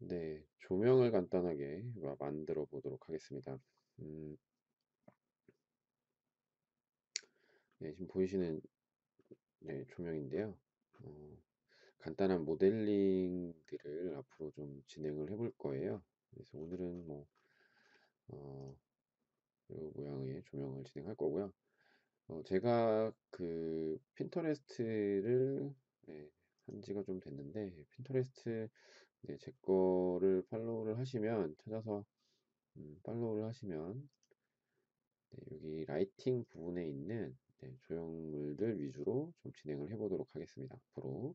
네, 조명을 간단하게 만들어 보도록 하겠습니다. 음, 네, 지금 보이시는 네, 조명인데요. 어, 간단한 모델링들을 앞으로 좀 진행을 해볼 거예요. 그래서 오늘은 뭐, 이 모양의 조명을 진행할 거고요. 제가 그 핀터레스트를 네, 한 지가 좀 됐는데, 핀터레스트 네, 제 거를 팔로우를 하시면, 찾아서 팔로우를 하시면 네, 여기 라이팅 부분에 있는 네, 조형물들 위주로 좀 진행을 해보도록 하겠습니다. 앞으로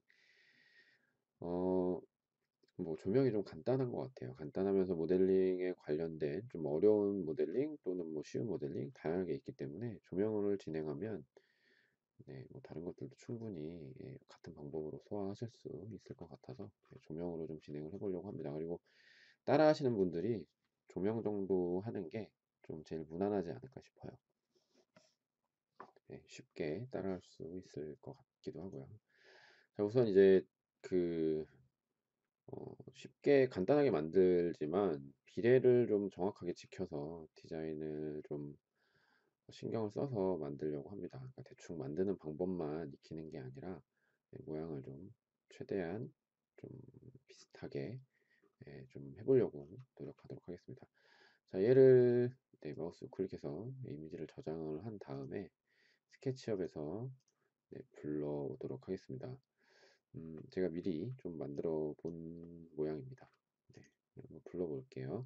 어, 뭐 조명이 좀 간단한 것 같아요. 간단하면서 모델링에 관련된 좀 어려운 모델링 또는 뭐 쉬운 모델링 다양하게 있기 때문에 조명을 진행하면 네, 뭐 다른 것들도 충분히 예, 같은 방법으로 소화하실 수 있을 것 같아서 네, 조명으로 좀 진행을 해보려고 합니다. 그리고 따라 하시는 분들이 조명 정도 하는 게 좀 제일 무난하지 않을까 싶어요. 네, 쉽게 따라할 수 있을 것 같기도 하고요. 자, 우선 이제 그 쉽게 간단하게 만들지만 비례를 좀 정확하게 지켜서 디자인을 좀 신경을 써서 만들려고 합니다. 그러니까 대충 만드는 방법만 익히는 게 아니라 네, 모양을 좀 최대한 좀 비슷하게 예, 좀 해보려고 노력하도록 하겠습니다. 자, 얘를 네, 마우스 클릭해서 이미지를 저장을 한 다음에 스케치업에서 네, 불러오도록 하겠습니다. 제가 미리 좀 만들어 본 모양입니다. 네, 한번 불러볼게요.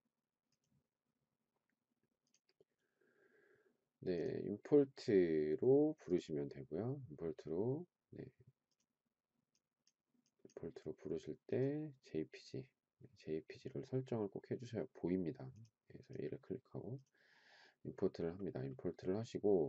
네, 임포트로 부르시면 되고요. 네, 임포트로 부르실 때 JPG를 설정을 꼭 해주셔야 보입니다. 그래서 얘를 클릭하고 임포트를 합니다. 임포트를 하시고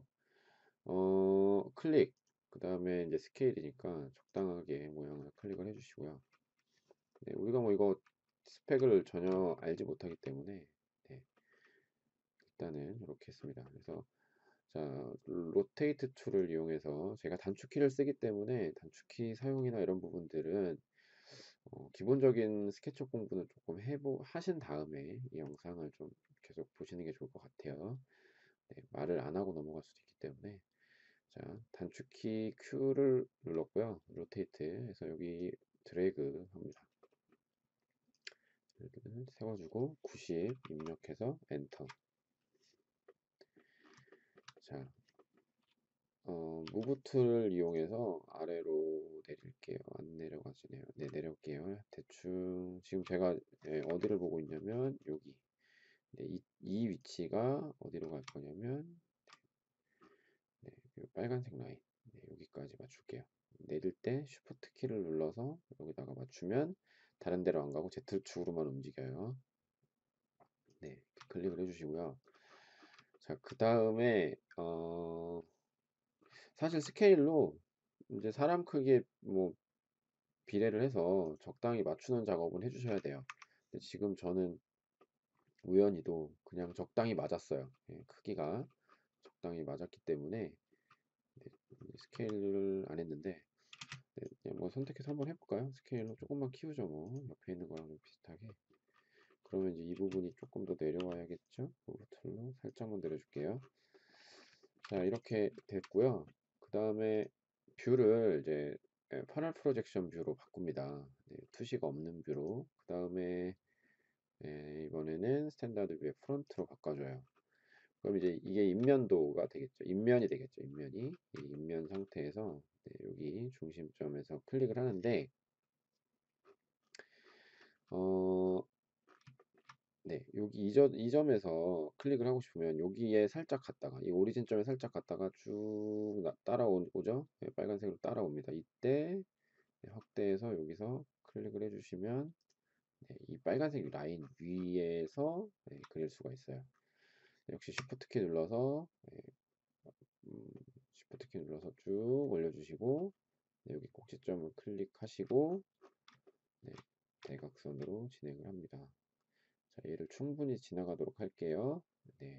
클릭 그 다음에 이제 스케일이니까 적당하게 모양을 클릭을 해주시고요. 네, 우리가 뭐 이거 스펙을 전혀 알지 못하기 때문에 네, 일단은 이렇게 했습니다. 그래서 자, 로테이트 툴을 이용해서 제가 단축키를 쓰기 때문에 단축키 사용이나 이런 부분들은 기본적인 스케치업 공부는 조금 하신 다음에 이 영상을 좀 계속 보시는 게 좋을 것 같아요. 네, 말을 안 하고 넘어갈 수도 있기 때문에 자, 단축키 Q를 눌렀고요. 로테이트 해서 여기 드래그 합니다. 세워주고 90 입력해서 엔터. 자, 무브 툴을 이용해서 아래로 내릴게요. 안 내려가지네요. 네, 내려올게요. 대충 지금 제가 예, 어디를 보고 있냐면 여기. 네, 이 위치가 어디로 갈 거냐면 네, 이 빨간색 라인. 네, 여기까지 맞출게요. 내릴 때 쉬프트 키를 눌러서 여기다가 맞추면 다른 데로 안 가고 Z축으로만 움직여요. 네, 클릭을 해주시고요. 자, 그 다음에 사실 스케일로 이제 사람 크기에 뭐 비례를 해서 적당히 맞추는 작업은 해주셔야 돼요. 근데 지금 저는 우연히도 그냥 적당히 맞았어요. 예, 크기가 적당히 맞았기 때문에 네, 스케일을 안 했는데 네, 그냥 뭐 선택해서 한번 해볼까요? 스케일로 조금만 키우죠 뭐 옆에 있는 거랑 좀 비슷하게. 그러면 이제 이 부분이 조금 더 내려와야겠죠? 무브툴로 살짝만 내려줄게요. 자, 이렇게 됐고요. 그 다음에 뷰를 이제 패널 프로젝션 뷰로 바꿉니다. 네, 투시가 없는 뷰로. 그 다음에 이번에는 스탠다드 뷰의 프론트로 바꿔줘요. 그럼 이제 이게 인면도가 되겠죠. 인면이 되겠죠. 인면이. 이 인면 상태에서 네, 여기 중심점에서 클릭을 하는데 어, 네, 여기 이 점에서 클릭을 하고 싶으면 여기에 살짝 갔다가 이 오리진점에 살짝 갔다가 쭉 따라오죠. 네, 빨간색으로 따라옵니다. 이때 네, 확대해서 여기서 클릭을 해주시면 네, 이 빨간색 라인 위에서 네, 그릴 수가 있어요. 역시 Shift 키 눌러서 음, Shift 키 눌러서 쭉 올려주시고 네, 여기 꼭지점을 클릭하시고 네, 대각선으로 진행을 합니다. 자, 얘를 충분히 지나가도록 할게요. 네,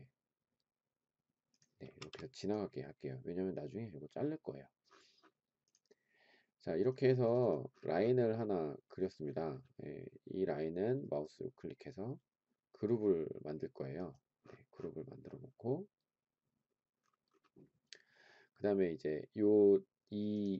네, 이렇게 해서 지나가게 할게요. 왜냐면 나중에 이거 자를 거예요. 자, 이렇게 해서 라인을 하나 그렸습니다. 예, 이 라인은 마우스 우클릭해서 그룹을 만들 거예요. 네, 그룹을 만들어 놓고 그 다음에 이제 이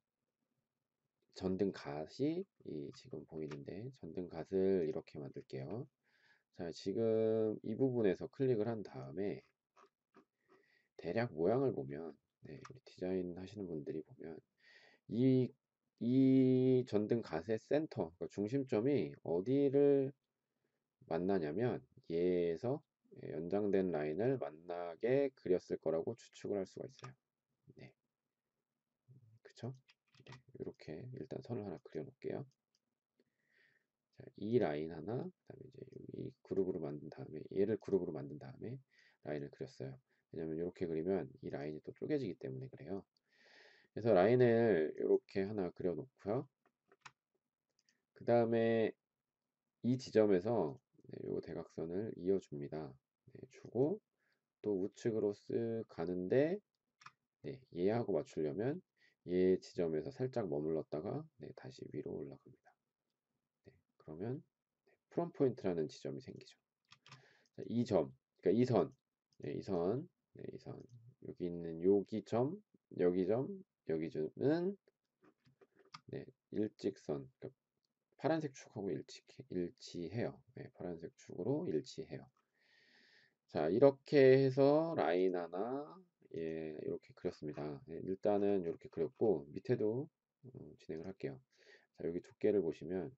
전등갓이 지금 보이는데 전등갓을 이렇게 만들게요. 자, 지금 이 부분에서 클릭을 한 다음에 대략 모양을 보면 네, 우리 디자인 하시는 분들이 보면 이, 이 전등갓의 센터, 그러니까 중심점이 어디를 만나냐면 얘에서 연장된 라인을 만나게 그렸을 거라고 추측을 할 수가 있어요. 네, 그쵸? 네, 이렇게 일단 선을 하나 그려 놓을게요. 자, 이 라인 하나, 그다음에 이제 이 그룹으로 만든 다음에 얘를 그룹으로 만든 다음에 라인을 그렸어요. 왜냐면 이렇게 그리면 이 라인이 또 쪼개지기 때문에 그래요. 그래서 라인을 이렇게 하나 그려 놓고요. 그 다음에 이 지점에서 네, 요 대각선을 이어줍니다. 네, 주고 또 우측으로 쓱 가는데 네, 얘하고 맞추려면 얘 지점에서 살짝 머물렀다가 네, 다시 위로 올라갑니다. 네, 그러면 프롬 포인트라는 지점이 생기죠. 자, 이 점, 그러니까 이 선, 네, 이 선, 네, 이 선, 여기 있는 여기 점, 여기 점, 여기 점은 네, 일직선, 그러니까 파란색 축하고 일치해요. 네, 파란색 축으로 일치해요. 자, 이렇게 해서 라인 하나, 예, 이렇게 그렸습니다. 네, 일단은 이렇게 그렸고 밑에도 진행을 할게요. 자, 여기 두께를 보시면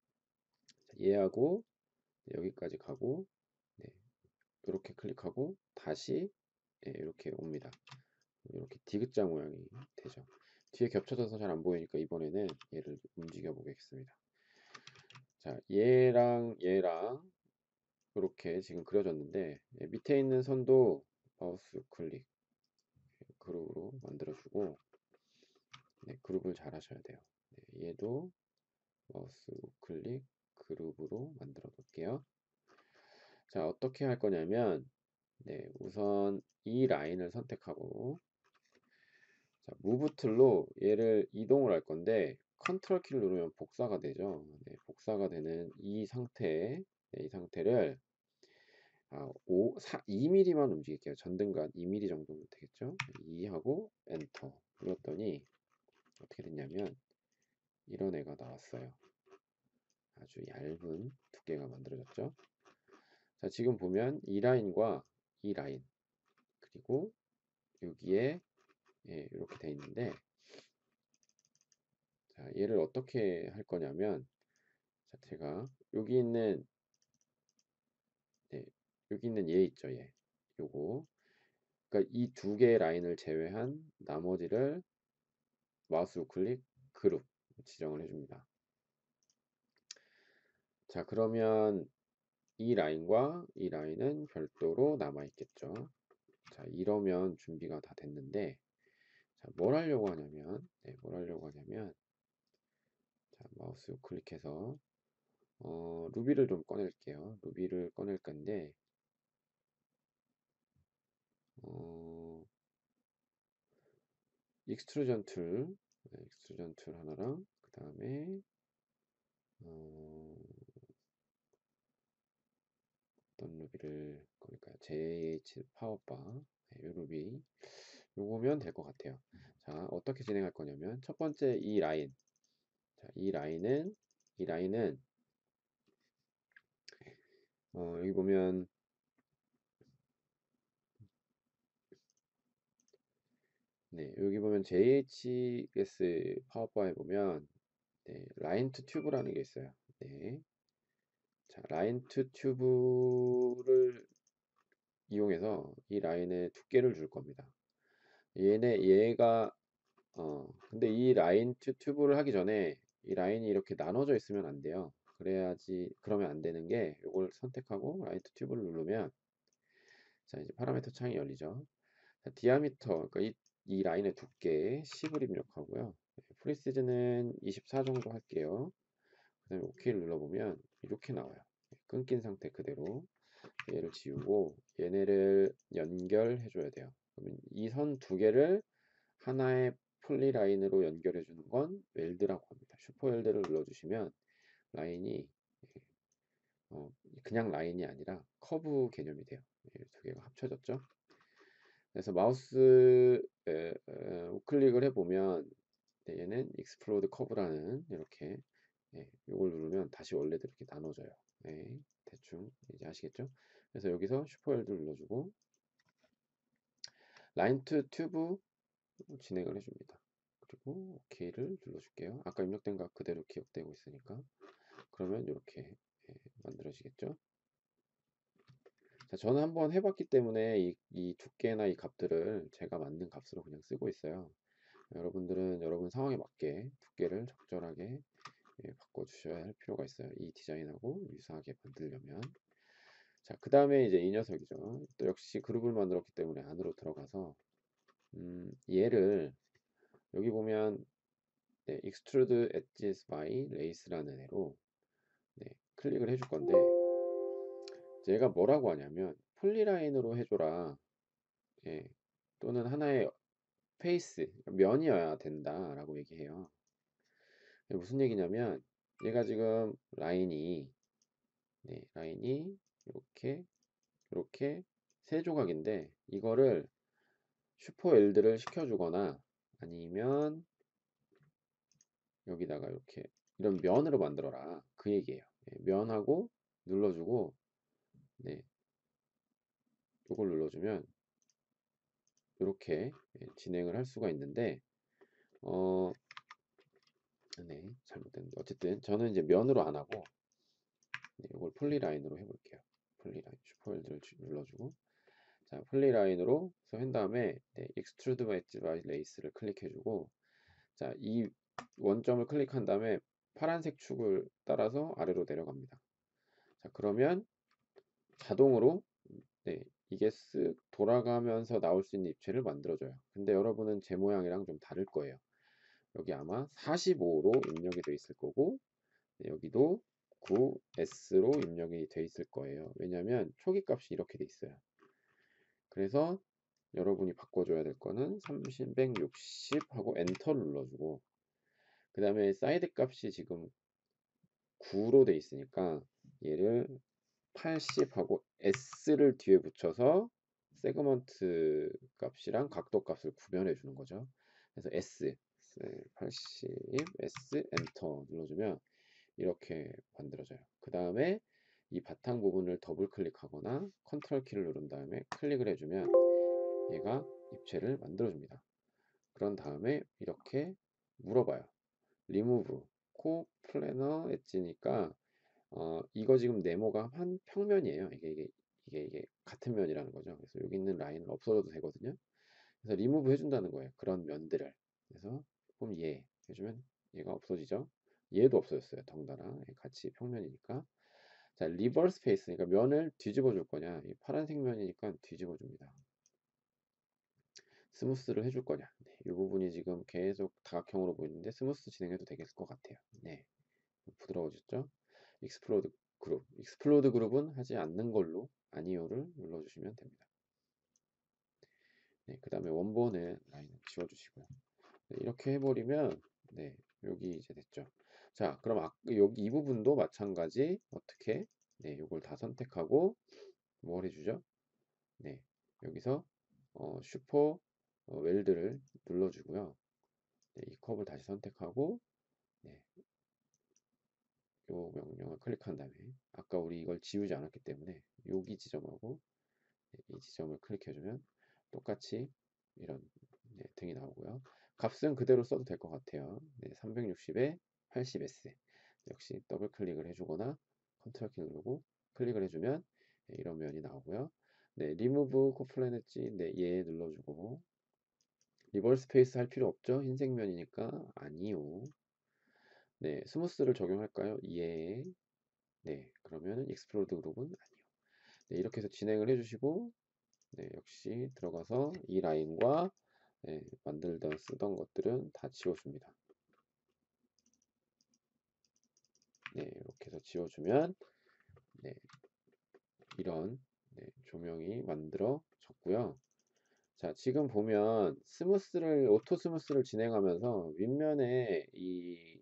얘하고 여기까지 가고 네, 이렇게 클릭하고 다시 예, 이렇게 옵니다. 이렇게 디귿자 모양이 되죠. 뒤에 겹쳐져서 잘 안 보이니까 이번에는 얘를 움직여 보겠습니다. 자, 얘랑 이렇게 지금 그려졌는데 예, 밑에 있는 선도 마우스 클릭 그룹으로 만들어주고 네, 그룹을 잘 하셔야 돼요. 네, 얘도 마우스 클릭 그룹으로 만들어 놓을게요. 자, 어떻게 할 거냐면 네, 우선 이 라인을 선택하고 자, 무브 툴로 얘를 이동을 할 건데 컨트롤 키를 누르면 복사가 되죠. 네, 복사가 되는 이 상태, 네, 이 상태를 2mm만 움직일게요. 전등간 2mm 정도면 되겠죠. 2하고 엔터 눌렀더니 어떻게 됐냐면 이런 애가 나왔어요. 아주 얇은 두께가 만들어졌죠. 자, 지금 보면 이 라인과 이 라인 그리고 여기에 예, 이렇게 돼 있는데 자, 얘를 어떻게 할 거냐면 자, 제가 네, 여기 있는 얘 있죠, 얘. 요거. 그러니까 이 두 개의 라인을 제외한 나머지를 마우스 우클릭 그룹 지정을 해줍니다. 자, 그러면 이 라인과 이 라인은 별도로 남아 있겠죠. 자, 이러면 준비가 다 됐는데 자, 뭘 하려고 하냐면 자, 마우스 우클릭해서 루비를 좀 꺼낼게요. 루비를 꺼낼 건데 어, 익스트루전 툴 하나랑 그 다음에 어, 어떤 루비를 꺼낼까요? JH 파워바 네, 이 루비 요거면 될 것 같아요. 자, 어떻게 진행할 거냐면 첫 번째 이 라인 자, 이 라인은 여기 보면 네, 여기 보면 JHS 파워바에 보면 네, 라인 투 튜브라는 게 있어요. 네. 자, 라인 투 튜브를 이용해서 이 라인에 두께를 줄 겁니다. 얘가 근데 이 라인 투 튜브를 하기 전에 이 라인이 이렇게 나눠져 있으면 안 돼요. 그러면 안 되는 게 이걸 선택하고 라인 투 튜브를 누르면 자, 이제 파라미터 창이 열리죠. 자, 디아미터, 그러니까 이 라인의 두께 10을 입력하고요. 프리시즈는 24 정도 할게요. 그 다음에 OK를 눌러보면 이렇게 나와요. 끊긴 상태 그대로. 얘를 지우고 얘네를 연결해 줘야 돼요. 그러면 이 선 두 개를 하나의 폴리라인으로 연결해 주는 건 웰드라고 합니다. 슈퍼 웰드를 눌러주시면 라인이 어, 그냥 라인이 아니라 커브 개념이 돼요. 두 개가 합쳐졌죠. 그래서 마우스 우클릭을 해보면 얘는 익스플로드 커브라는 이렇게 이걸 누르면 다시 원래대로 이렇게 나눠져요. 대충 이제 아시겠죠? 그래서 여기서 슈퍼 웰드 눌러주고 라인 투 튜브 진행을 해줍니다. 그리고 OK를 눌러줄게요. 아까 입력된 거 그대로 기억되고 있으니까 그러면 이렇게 만들어지겠죠? 자, 저는 한번 해봤기 때문에 이 두께나 이 값들을 제가 만든 값으로 그냥 쓰고 있어요. 여러분들은 여러분 상황에 맞게 두께를 적절하게 바꿔주셔야 할 필요가 있어요. 이 디자인하고 유사하게 만들려면. 자, 그 다음에 이제 이 녀석이죠. 또 역시 그룹을 만들었기 때문에 안으로 들어가서 얘를 여기 보면 Extrude Edges by Lace라는 애로 클릭을 해줄 건데 얘가 뭐라고 하냐면 폴리라인으로 해줘라. 또는 하나의 페이스, 면이어야 된다라고 얘기해요. 무슨 얘기냐면 얘가 지금 라인이 이렇게 세 조각인데 이거를 슈퍼 웰드를 시켜주거나 아니면 여기다가 이렇게 이런 면으로 만들어라 그 얘기예요. 면하고 눌러주고 이걸 눌러주면 이렇게 진행을 할 수가 있는데 잘못됐는데 어쨌든 저는 이제 면으로 안 하고 이걸 폴리라인으로 해볼게요. 폴리라인 슈퍼웰드를 눌러주고 자 폴리라인으로 해서 한 다음에 익스트루드 웨지 바이 레이스를 클릭해주고 자 이 원점을 클릭한 다음에 파란색 축을 따라서 아래로 내려갑니다. 자 그러면 자동으로 이게 쓱 돌아가면서 나올 수 있는 입체를 만들어줘요. 근데 여러분은 제 모양이랑 좀 다를 거예요. 여기 아마 45로 입력이 돼 있을 거고 여기도 9S로 입력이 돼 있을 거예요. 왜냐면 초기 값이 이렇게 돼 있어요. 그래서 여러분이 바꿔줘야 될 거는 30, 160 하고 엔터를 눌러주고 그 다음에 사이드 값이 지금 9로 돼 있으니까 얘를 80 하고 S를 뒤에 붙여서 세그먼트 값이랑 각도 값을 구별해 주는 거죠. 그래서 S 80 S 엔터 눌러주면 이렇게 만들어져요. 그 다음에 이 바탕 부분을 더블 클릭하거나 컨트롤 키를 누른 다음에 클릭을 해주면 얘가 입체를 만들어줍니다. 그런 다음에 이렇게 물어봐요. 리무브 코 플래너 엣지니까 이거 지금 네모가 한 평면이에요. 이게 같은 면이라는 거죠. 그래서 여기 있는 라인은 없어져도 되거든요. 그래서 리무브 해준다는 거예요. 그런 면들을. 그래서 그럼 얘 해주면 얘가 없어지죠. 얘도 없어졌어요. 덩달아 같이 평면이니까. 자 리버스 페이스 그러니까 면을 뒤집어 줄 거냐. 이 파란색 면이니까 뒤집어 줍니다. 스무스를 해줄 거냐. 이 부분이 지금 계속 다각형으로 보이는데 스무스 진행해도 되겠을 것 같아요. 부드러워졌죠. 익스플로드 그룹은 하지 않는 걸로 아니오를 눌러주시면 됩니다. 그 다음에 원본의 라인을 지워주시고요. 이렇게 해버리면 여기 이제 됐죠. 자 그럼 여기 이 부분도 마찬가지 어떻게 이걸 다 선택하고 뭘 해주죠? 여기서 슈퍼 웰드를 눌러주고요. 이 컵을 다시 선택하고 요 명령을 클릭한 다음에 아까 우리 이걸 지우지 않았기 때문에 여기 지점하고 이 지점을 클릭해주면 똑같이 이런 등이 나오고요. 값은 그대로 써도 될 것 같아요. 360에 80S 역시 더블 클릭을 해주거나 컨트롤 키 누르고 클릭을 해주면 이런 면이 나오고요. 리무브 코플래넷지 얘 눌러주고 리버스 페이스 할 필요 없죠? 흰색 면이니까 아니요. 스무스를 적용할까요? 예. 그러면 익스플로드 그룹은 아니요. 이렇게 해서 진행을 해주시고 역시 들어가서 이 라인과 만들던 쓰던 것들은 다 지워줍니다. 이렇게 해서 지워주면 이런 조명이 만들어졌고요. 자, 지금 보면 오토 스무스를 진행하면서 윗면에 이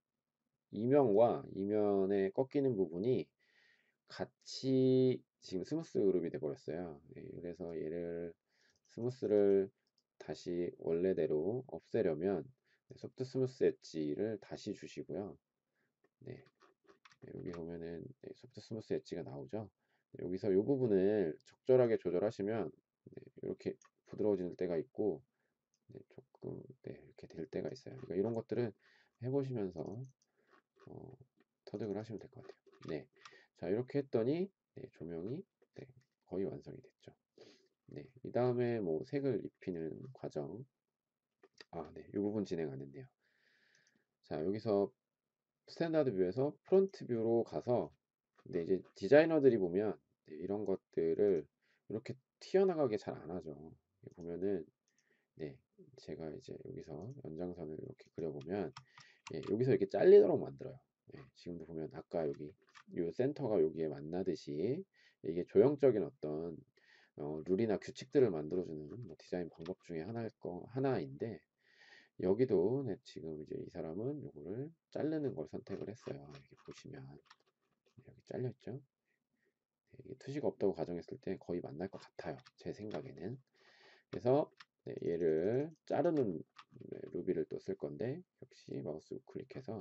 이면에 꺾이는 부분이 같이 지금 스무스 그룹이 돼 버렸어요. 네, 그래서 얘를 스무스를 다시 원래대로 없애려면 소프트 스무스 엣지를 다시 주시고요. 네, 여기 보면은 소프트 스무스 엣지가 나오죠. 네, 여기서 이 부분을 적절하게 조절하시면 이렇게 부드러워질 때가 있고 조금 이렇게 될 때가 있어요. 그러니까 이런 것들은 해보시면서 어, 터득을 하시면 될 것 같아요. 네, 자 이렇게 했더니 조명이 거의 완성이 됐죠. 네, 이 다음에 뭐 색을 입히는 과정, 이 부분 진행 안 했네요. 자, 여기서 스탠다드 뷰에서 프론트 뷰로 가서 이제 디자이너들이 보면 이런 것들을 이렇게 튀어나가게 잘 안 하죠. 보면은 제가 이제 여기서 연장선을 이렇게 그려보면 여기서 이렇게 잘리도록 만들어요. 지금도 보면 아까 여기 요 센터가 여기에 만나듯이 이게 조형적인 어떤 룰이나 규칙들을 만들어주는 뭐 디자인 방법 중에 하나인데 여기도 지금 이제 이 사람은 요거를 자르는 걸 선택을 했어요. 여기 보시면 여기 잘렸죠. 이게 투시가 없다고 가정했을 때 거의 만날 것 같아요. 제 생각에는. 그래서 얘를 자르는 루비를 또 쓸 건데 역시 마우스 우클릭해서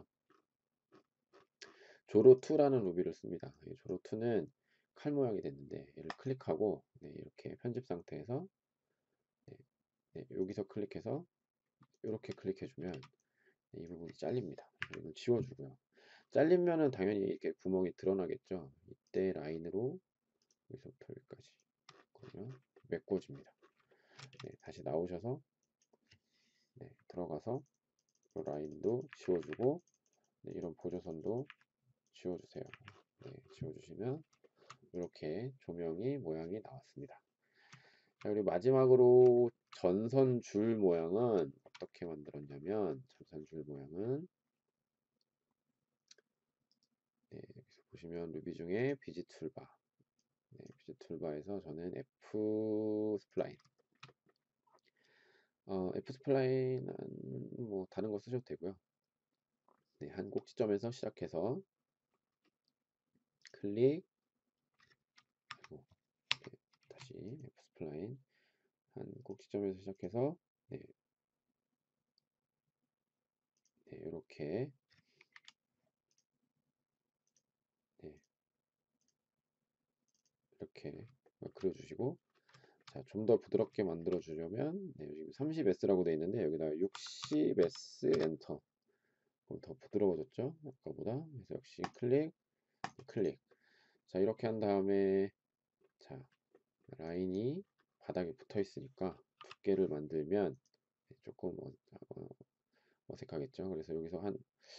조로2라는 루비를 씁니다. 조로2는 칼 모양이 됐는데 얘를 클릭하고 이렇게 편집 상태에서 여기서 클릭해서 이렇게 클릭해주면 이 부분이 잘립니다. 이걸 지워주고요. 잘리면은 당연히 이렇게 구멍이 드러나겠죠. 이때 라인으로 여기서부터 여기까지 그러면 메꿔줍니다. 다시 나오셔서 들어가서 이 라인도 지워주고 이런 보조선도 지워주세요. 지워주시면 이렇게 조명이 모양이 나왔습니다. 자, 그리고 마지막으로 전선 줄 모양은 어떻게 만들었냐면 전선 줄 모양은 여기서 보시면 루비 중에 비지 툴바 비지 툴바에서 저는 F 스플라인 F 스플라인은 뭐 다른 거 쓰셔도 되고요. 한 꼭지점에서 시작해서 클릭 다시 F 스플라인 한 꼭지점에서 시작해서 이렇게 이렇게 그려주시고 자, 좀 더 부드럽게 만들어 주려면 지금 30S라고 되어 있는데 여기다 60S 엔터 그럼 더 부드러워졌죠? 아까보다. 그래서 역시 클릭. 자, 이렇게 한 다음에 자, 라인이 바닥에 붙어 있으니까 두께를 만들면 조금 어색하겠죠? 그래서 여기서 한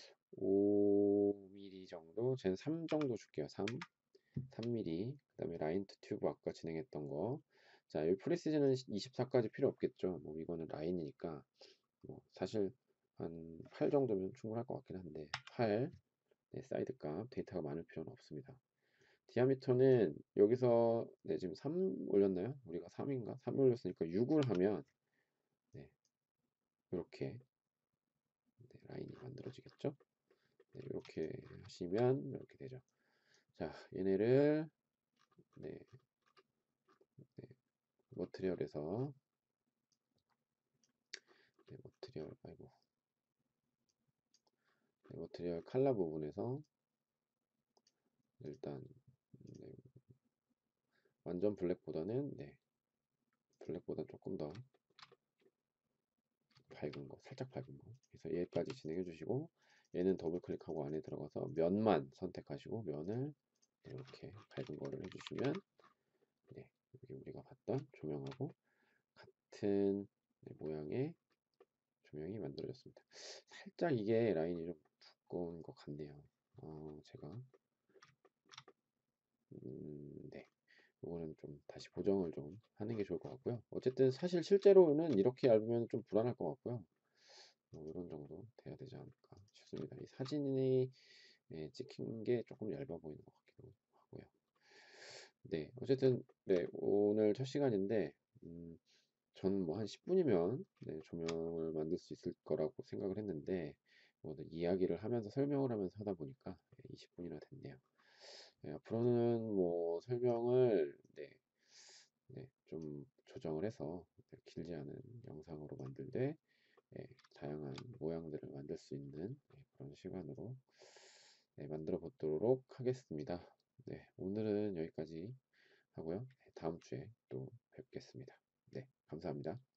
5mm 정도, 쟤는 3 정도 줄게요. 3mm. 그 다음에 라인 투 튜브 아까 진행했던 거. 자, 이 프리시즌은 24까지 필요 없겠죠. 뭐 이거는 라인이니까 뭐 사실 한 8 정도면 충분할 것 같긴 한데 8 사이드 값 데이터가 많을 필요는 없습니다. 디아미터는 여기서 지금 3 올렸나요? 우리가 3인가? 3 올렸으니까 6을 하면 이렇게 라인이 만들어지겠죠? 이렇게 하시면 이렇게 되죠. 자, 얘네를 네, 머티리얼에서 머티리얼 칼라 부분에서 일단 네, 완전 블랙보다는 블랙보다 조금 더 밝은 거, 살짝 밝은 거. 그래서 얘까지 진행해 주시고 얘는 더블 클릭하고 안에 들어가서 면만 선택하시고 면을 이렇게 밝은 거를 해주시면 여기 우리가 봤던 조명하고 같은 모양의 조명이 만들어졌습니다. 살짝 이게 라인이 좀 두꺼운 것 같네요. 제가 이거는 좀 다시 보정을 좀 하는 게 좋을 것 같고요. 어쨌든 사실 실제로는 이렇게 얇으면 좀 불안할 것 같고요. 이런 정도 돼야 되지 않을까 싶습니다. 이 사진이 찍힌 게 조금 얇아 보이는 것 같기도 하고요. 어쨌든 오늘 첫 시간인데 저는 뭐 한 10분이면 네, 조명을 만들 수 있을 거라고 생각을 했는데 뭐 이야기를 하면서 설명을 하면서 하다 보니까 20분이나 됐네요. 네, 앞으로는 뭐 설명을 좀 조정을 해서 길지 않은 영상으로 만들 때 다양한 모양들을 만들 수 있는 그런 시간으로 만들어 보도록 하겠습니다. 네, 오늘은 여기까지 하고요. 다음 주에 또 뵙겠습니다. 네, 감사합니다.